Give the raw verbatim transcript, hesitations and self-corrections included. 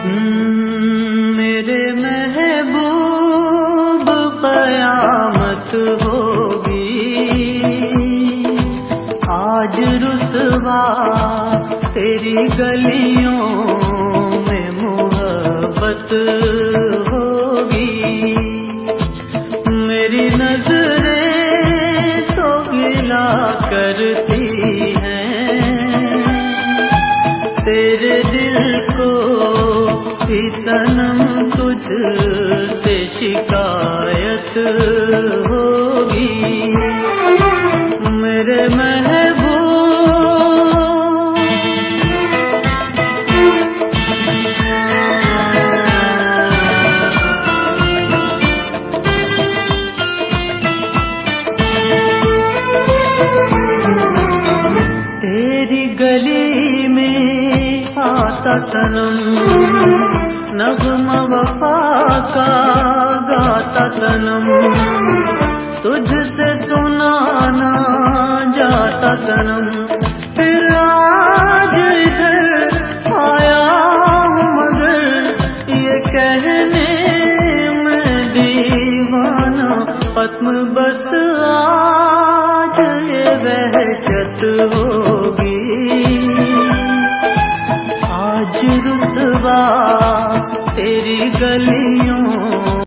मेरे महबूब कयामत होगी, आज रुसवा तेरी गलियों में मोहब्बत होगी। मेरी नजरें तो गिला करती हैं, तेरे दिल को ही सनम तुझसे शिकायत होगी। मेरे महबूब तेरी गली में आता सनम, नग़्मा वफ़ा का गाता सनम, तुझसे सुनाना जाता सनम। फिर आज इधर आया हूँ मगर ये कहने में दीवाना, खत्म बस आज ये वहशत हो।